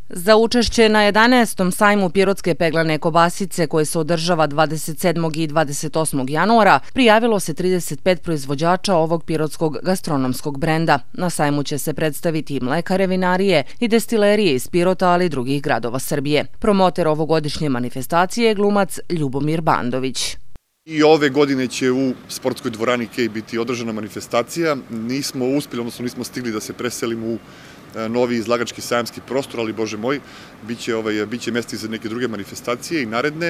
Za učešće na 11. sajmu pirotske peglane kobasice koje se održava 27. i 28. januara prijavilo se 35 proizvođača ovog pirotskog gastronomskog brenda. Na sajmu će se predstaviti i mlekare, vinarije i destilerije iz Pirota, ali i drugih gradova Srbije. Promoter ovogodišnje manifestacije je glumac Ljubomir Bandović. I ove godine će u sportskoj dvorani Kej biti održana manifestacija. Nismo uspjeli, odnosno nismo stigli da se preselimo u novi izlagački sajamski prostor, ali Bože moj, biće mesta i za neke druge manifestacije i naredne.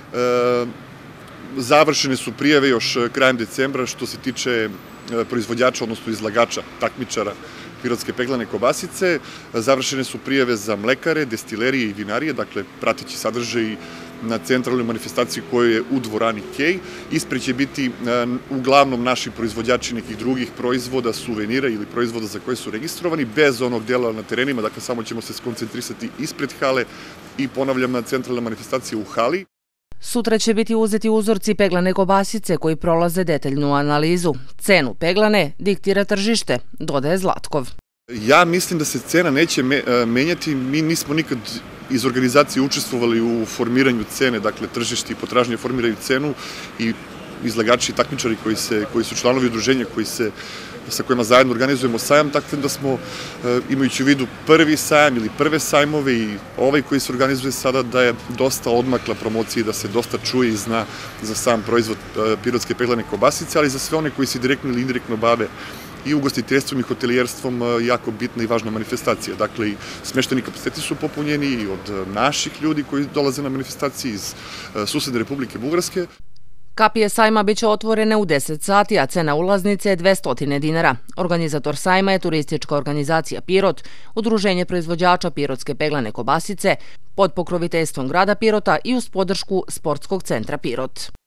Završene su prijave još krajem decembra što se tiče proizvođača, odnosno izlagača, takmičara pirotske peglane kobasice. Završene su prijave za mlekare, destilerije i vinarije, dakle prateći sadržaj na centralnoj manifestaciji koja je u dvorani Kej. Ispred će biti uglavnom naši proizvođači nekih drugih proizvoda, suvenira ili proizvoda za koje su registrovani, bez onog dela na terenima, dakle samo ćemo se skoncentrisati ispred hale i ponavljam na centralna manifestacija u hali. Sutra će biti uzeti uzorci peglane kobasice koji prolaze detaljnu analizu. Cenu peglane diktira tržište, dodaje Zlatkov. Ja mislim da se cena neće menjati. Mi nismo nikad iz organizacije učestvovali u formiranju cene, dakle tržište i potražnje formiraju cenu i izlagači i takmičari koji su članovi udruženja sa kojima zajedno organizujemo sajam, tako da smo, imajući u vidu prvi sajam ili prve sajmove i ovaj koji se organizuje sada, da je dosta odmakla promocija, da se dosta čuje i zna za sam proizvod pirotske peglane kobasice, ali za sve one koji se direktno ili indirektno bave i ugostiteljstvom i hotelijerstvom jako bitna i važna manifestacija. Dakle, i smešteni kapaciteti su popunjeni i od naših ljudi koji dolaze na manifestacije iz susedne Republike Bugarske. Kapije sajma biće otvorene u 10 sati, a cena ulaznice je 200 dinara. Organizator sajma je turistička organizacija Pirot, udruženje proizvođača pirotske peglane kobasice, pod pokroviteljstvom grada Pirota i uz podršku Sportskog centra Pirot.